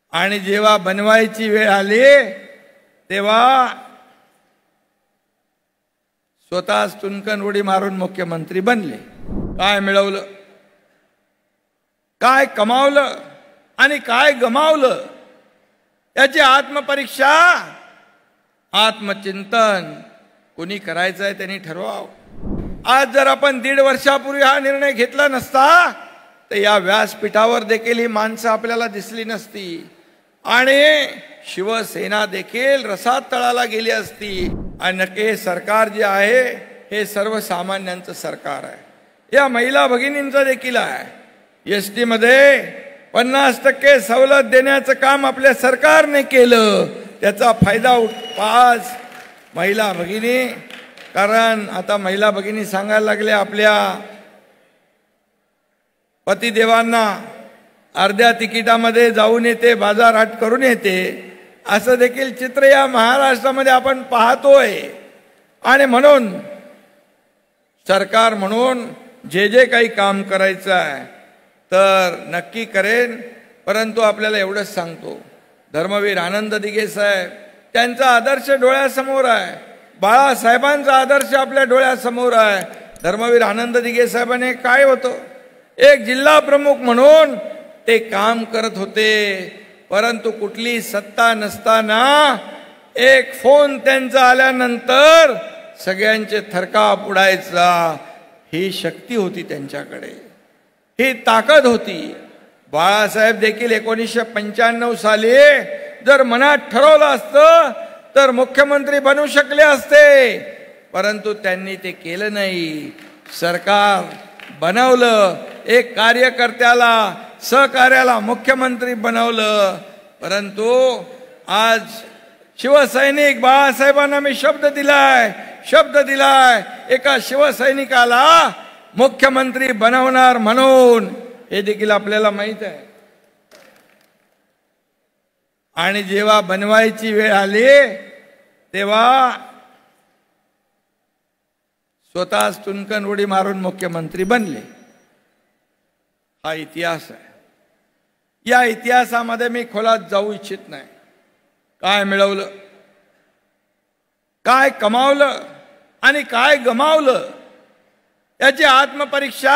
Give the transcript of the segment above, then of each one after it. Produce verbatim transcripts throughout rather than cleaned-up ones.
आणि जेव्हा बनवायची वेळ आली तेव्हा स्वतःच तुणकन उडी मारून मुख्यमंत्री बनले। काय मिळवलं, काय कमावलं आणि काय गमावलं याची आत्मपरीक्षा, आत्मचिंतन कोणी करायचं आहे त्यांनी ठरवावं। आज जर आपण दीड वर्षापूर्वी हा निर्णय घेतला नसता तर या व्यासपीठावर देखील ही माणसं आपल्याला दिसली नसती आणि शिवसेना देखील रसात तळाला गेली असती। आणि नक्की हे सरकार जे आहे हे सर्वसामान्यांचं सरकार आहे, या महिला भगिनींचं देखील आहे। एस टी मध्ये पन्नास टक्के सवलत देण्याचं काम आपल्या सरकारने केलं, त्याचा फायदा पाच महिला भगिनी, कारण आता महिला भगिनी सांगायला लागल्या आपल्या पतिदेवांना अर्ध्या तिकिटामध्ये जाऊन येते, बाजारहाट करून येते, असं देखील चित्र या महाराष्ट्रामध्ये आपण पाहतोय। आणि म्हणून सरकार म्हणून जे जे काही काम करायचं आहे तर नक्की करेन, परंतु आपल्याला एवढंच सांगतो, धर्मवीर आनंद दिघे साहेब त्यांचा आदर्श डोळ्यासमोर आहे, बाळासाहेबांचा आदर्श आपल्या डोळ्यासमोर आहे। धर्मवीर आनंद दिघे साहेबांनी काय होतं, एक जिल्हा प्रमुख म्हणून ते काम करत होते, परंतु कुठली सत्ता नसताना एक फोन त्यांचा आल्यानंतर सगळ्यांचे थरकाप उडायचा, ही शक्ती होती त्यांच्याकडे, ही ताकद होती। बाळासाहेब देखील एकोणीसशे पंच्याण्णव साली जर मनात ठरवलं असतं तर मुख्यमंत्री बनू शकले असते, परंतु त्यांनी ते केलं नाही। सरकार बनवलं, एक कार्यकर्त्याला सहकार्याला मुख्यमंत्री बनवलं, परंतु आज शिवसैनिक बाळासाहेबांना मी शब्द दिलाय शब्द दिलाय एका शिवसैनिकाला मुख्यमंत्री बनवणार म्हणून, हे देखील आपल्याला माहित आहे। आणि जेव्हा बनवायची वेळ आली तेव्हा स्वतःच तुणकन उडी मारून मुख्यमंत्री बनले। हा इतिहास आहे, या इतिहासामध्ये मी खोलात जाऊ इच्छित नाही। काय मिळवलं, काय कमावलं आणि काय गमावलं याची आत्मपरीक्षा,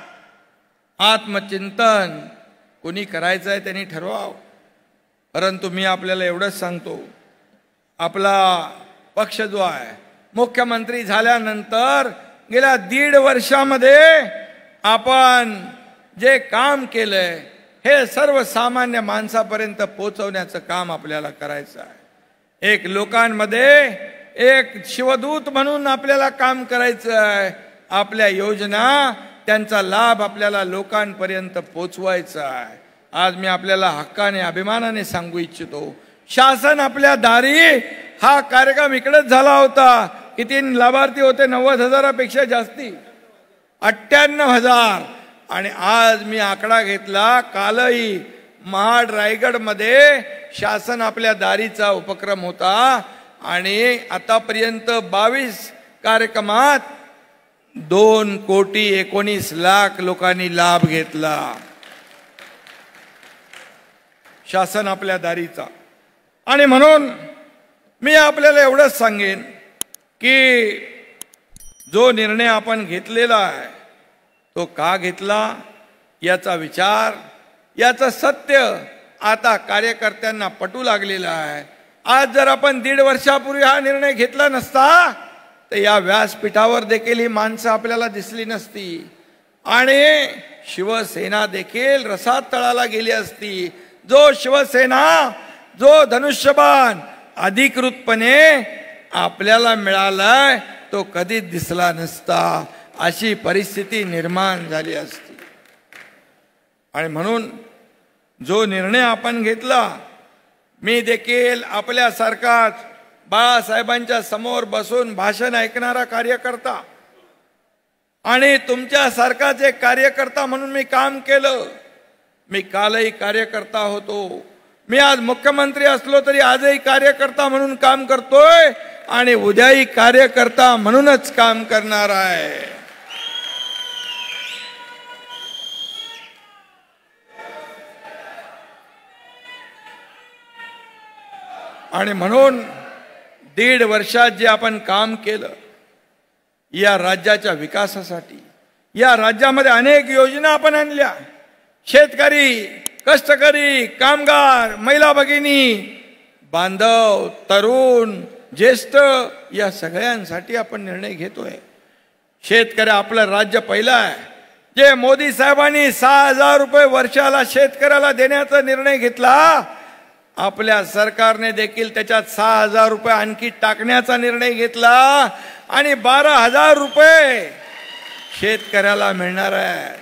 आत्मचिंतन कोणी करायचं आहे त्यांनी ठरवावं। परंतु मी आपल्याला एवढंच सांगतो, आपला पक्ष जो आहे मुख्यमंत्री झाल्यानंतर गेल्या दीड वर्षामध्ये आपण जे काम केलंय हे सर्वसामान्य माणसापर्यंत पोहोचवण्याचं काम आपल्याला करायचं आहे। एक लोकांमध्ये एक शिवदूत म्हणून आपल्याला काम करायचं आहे। आपल्या योजना त्यांचा लाभ आपल्याला लोकांपर्यंत पोहोचवायचा आहे। आज मी आपल्याला हक्काने अभिमानाने सांगू इच्छितो, शासन आपल्या दारी, हा कार्यक्रम इकडेच झाला होता, किती लाभार्थी होते, नव्वद हजारापेक्षा जास्ती, अठ्ठ्याण्णव हजार। आणि आज मी आकडा घेतला, कालही महाड रायगड मध्ये शासन आपल्या दारीचा उपक्रम होता आणि आतापर्यंत बावीस कार्यक्रमात दोन कोटी एकोणीस लाख लोकांनी लाभ घेतला, शासन आपल्या दारीचा। आणि म्हणून मी आपल्याला एवढंच सांगेन की जो निर्णय आपण घेतलेला आहे तो का घेतला याचा विचार, याचं सत्य आता कार्यकर्त्यांना पटू लागलेलं आहे। आज जर आपण दीड वर्षापूर्वी हा निर्णय घेतला नसता तर या व्यासपीठावर देखील ही माणसं आपल्याला दिसली नसती आणि शिवसेना देखील रसात तळाला गेली असती। जो शिवसेना, जो धनुष्यबाण अधिकृतपणे आपल्याला मिळालाय तो कधीच दिसला नसता, अशी परिस्थिती निर्माण झाली असती। आणि म्हणून जो निर्णय आपण घेतला, मी देखील आपल्यासारखाच बाळासाहेबांच्या समोर बसून भाषण ऐकणारा कार्यकर्ता आणि तुमच्यासारखाच एक कार्यकर्ता म्हणून मी काम केलं। मी कालही कार्यकर्ता होतो, मी आज मुख्यमंत्री असलो तरी आजही कार्यकर्ता म्हणून काम करतोय आणि उद्याही कार्यकर्ता म्हणूनच काम करणार आहे। आणि म्हणून दीड वर्षात जे आपण काम केलं या राज्याच्या विकासासाठी, या राज्यामध्ये अनेक योजना आपण आणल्या. शेतकरी, कष्टकरी, कामगार, महिला भगिनी, बांधव, तरुण, ज्येष्ठ या सगळ्यांसाठी आपण निर्णय घेतोय. शेतकरी आपलं राज्य पहिलं आहे. जे मोदी साहेबांनी सहा हजार रुपये वर्षाला शेतकऱ्याला देण्याचा निर्णय घेतला, आपल्या सरकारने देखील त्याच्यात सहा हजार रुपये आणखी टाकण्याचा निर्णय घेतला आणि बारा हजार रुपये शेतकऱ्याला मिळणार आहे.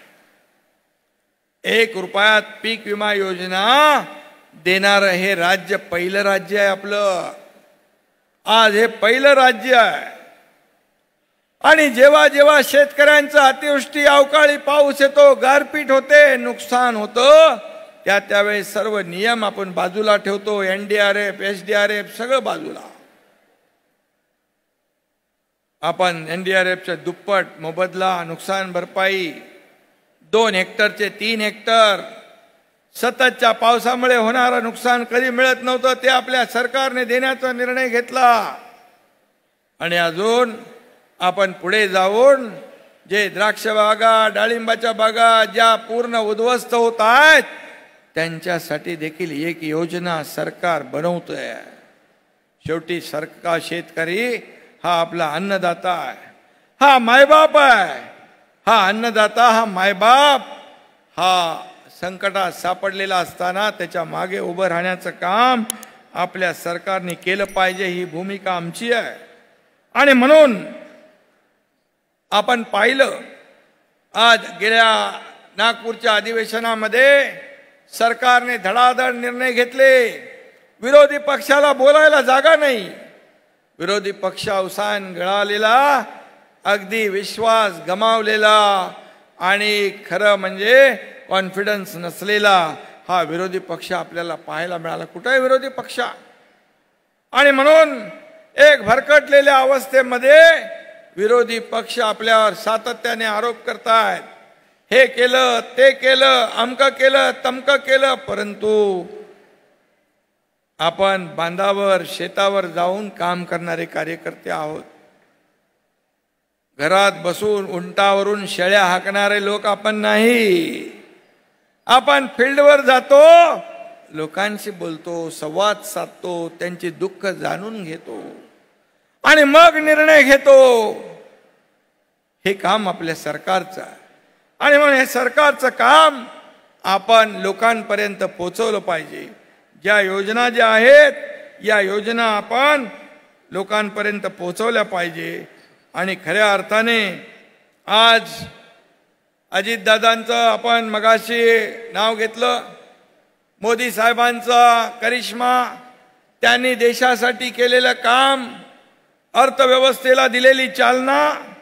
एक रुपयात पीक विमा योजना देणारं हे राज्य पहिलं राज्य आहे आपलं. आज हे पहिलं राज्य आहे. आणि जेव्हा जेव्हा शेतकऱ्यांचं अतिवृष्टी, अवकाळी पाऊस येतो, गारपीट होते, नुकसान होतं, त्या त्यावेळी सर्व नियम आपण बाजूला ठेवतो. N D R F, S D R F सगळं बाजूला. आपण एन डी आर एफच्या दुप्पट मोबदला, नुकसान भरपाई, दोन हेक्टरचे तीन हेक्टर, सततच्या पावसामुळे होणारं नुकसान कधी मिळत नव्हतं ते आपल्या सरकारने देण्याचा निर्णय घेतला. आणि अजून आपण पुढे जाऊन जे द्राक्ष बागा, डाळिंबाच्या बागा ज्या पूर्ण उद्ध्वस्त होत आहेत त्यांच्यासाठी देखील एक योजना सरकार बनवतोय. शेवटी सरकार, शेतकरी हा आपला अन्नदाता आहे, हा मायबाप आहे. हा अन्नदाता, हा मायबाप, हा संकटात सापडलेला असताना त्याच्या मागे उभं राहण्याचं काम आपल्या सरकारने केलं पाहिजे, ही भूमिका आमची आहे. आणि म्हणून आपण पाहिलं आज गेल्या नागपूरच्या अधिवेशनामध्ये सरकारने धडाधड निर्णय घेतले. विरोधी पक्षाला बोलायला जागा नाही. विरोधी पक्ष अवसान गळालेला, अगदी विश्वास गमावलेला आणि खरं म्हणजे कॉन्फिडन्स नसलेला हा विरोधी पक्ष आपल्याला पाहायला मिळाला. कुठे आहे विरोधी पक्ष? आणि म्हणून एक भरकटलेल्या अवस्थेमध्ये विरोधी पक्ष आपल्यावर सातत्याने आरोप करतायत. हे केलं, ते केलं, अमकं केलं, तमकं केलं, परंतु आपण बांधावर, शेतावर जाऊन काम करणारे कार्यकर्ते आहोत. घरात बसून उंटावरून शेळ्या हाकणारे लोक आपण नाही. आपण फील्डवर जातो, लोकांशी बोलतो, संवाद साधतो, त्यांचे दुःख जाणून घेतो आणि मग निर्णय घेतो. हे काम आपल्या सरकारचं आहे. आणि म्हणून हे सरकारचं काम आपण लोकांपर्यंत पोहोचवलं पाहिजे. ज्या योजना ज्या आहेत या योजना आपण लोकांपर्यंत पोहोचवल्या पाहिजे. आणि खऱ्या अर्थाने आज अजितदादांचं आपण मगाशी नाव घेतलं, मोदी साहेबांचा करिश्मा, त्यांनी देशासाठी केलेलं काम, अर्थव्यवस्थेला दिलेली चालना,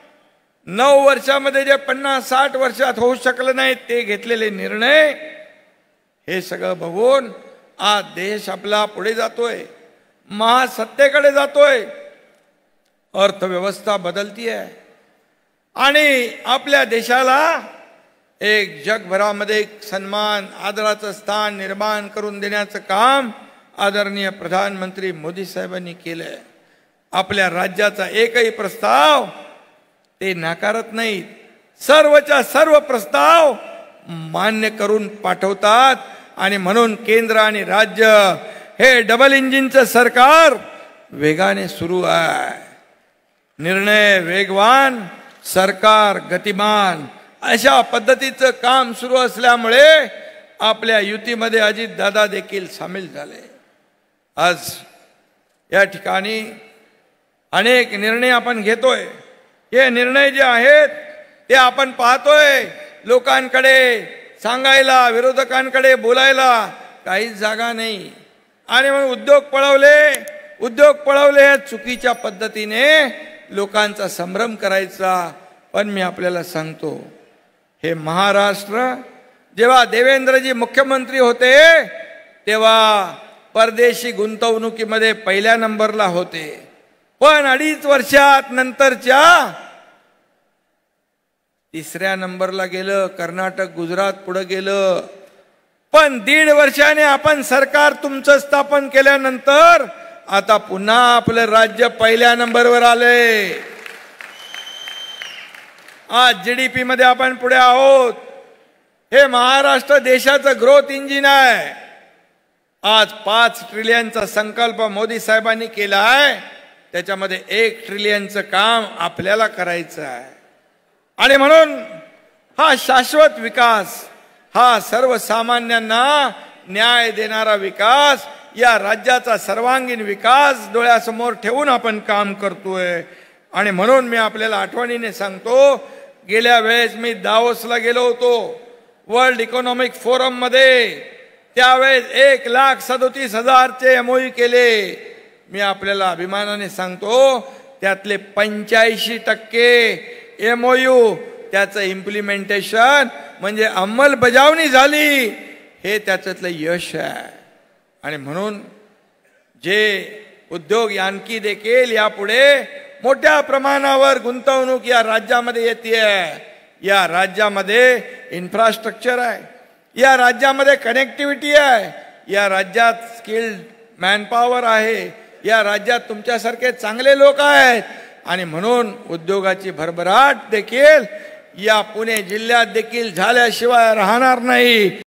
नऊ वर्षामध्ये जे पन्नास साठ वर्षात होऊ शकलं नाही ते घेतलेले निर्णय, हे सगळं बघून आज देश आपला पुढे जातोय, महासत्तेकडे जातोय. अर्थव्यवस्था बदलती आहे आणि आपल्या देशाला एक जगभरामध्ये एक सन्मान, आदराचं स्थान निर्माण करून देण्याचं काम आदरणीय प्रधानमंत्री मोदी साहेबांनी केलंय. आपल्या राज्याचा एकही प्रस्ताव ते नाकारत नाहीत. सर्वच्या सर्व प्रस्ताव मान्य करून पाठवतात. आणि म्हणून केंद्र आणि राज्य हे डबल इंजिनचं सरकार वेगाने सुरू आहे. निर्णय वेगवान, सरकार गतिमान, अशा पद्धतीचं काम सुरू असल्यामुळे आपल्या युतीमध्ये अजितदादा देखील सामील झाले. आज या ठिकाणी अनेक निर्णय आपण घेतोय. हे निर्णय जे आहेत ते आपण पाहतोय, लोकांकडे सांगायला, विरोधकांकडे बोलायला काहीच जागा नाही. आणि मग उद्योग पळवले, उद्योग पळवले या चुकीच्या पद्धतीने लोकांचा संभ्रम करायचा. पण मी आपल्याला सांगतो, हे महाराष्ट्र जेव्हा देवेंद्रजी मुख्यमंत्री होते तेव्हा परदेशी गुंतवणुकीमध्ये पहिल्या नंबरला होते. पण अडीच वर्षात नंतरच्या तिसऱ्या नंबरला गेलं. कर्नाटक, गुजरात पुढे गेलं. पण दीड वर्षाने आपण सरकार तुमचं स्थापन केल्यानंतर आता पुन्हा आपलं राज्य पहिल्या नंबरवर आले। आज जीडीपी मध्ये आपण पुढे आहोत। हे महाराष्ट्र देशाचं ग्रोथ इंजिन आहे। आज पाच ट्रिलियनचा संकल्प मोदी साहेबांनी केला आहे, त्याच्यामध्ये एक ट्रिलियनचं काम आपल्याला करायचं आहे। आणि म्हणून हा शाश्वत विकास, हा सर्वसामान्यांना न्याय देणारा विकास, या राज्याचा सर्वांगीण विकास डोळ्यासमोर ठेवून आपण काम करतोय। आणि म्हणून मी आपल्याला आठवणीने सांगतो, गेल्या वेळेस मी दावोसला गेलो होतो वर्ल्ड इकॉनॉमिक फोरम मध्ये, त्यावेळेस एक लाख सदोतीस हजारचे एमओयू केले। मी आपल्याला अभिमानाने सांगतो त्यातले पंच्याऐंशी टक्के एमओयू त्याचं इम्प्लिमेंटेशन म्हणजे अंमलबजावणी झाली, हे त्याच्यातलं यश आहे। आणि म्हणून जे उद्योग यांकी देखील यापुढे मोठ्या प्रमाणावर गुंतवणूक या राज्यामध्ये येते। या राज्यामध्ये इन्फ्रास्ट्रक्चर आहे, या राज्यामध्ये कनेक्टिव्हिटी आहे, या राज्यात स्किल्ड मॅनपॉवर आहे, या राज्यात तुमच्यासारखे चांगले लोक आहेत। आणि म्हणून उद्योगाची भरभराट देखील या पुणे जिल्ह्यात देखील झाल्याशिवाय राहणार नाही।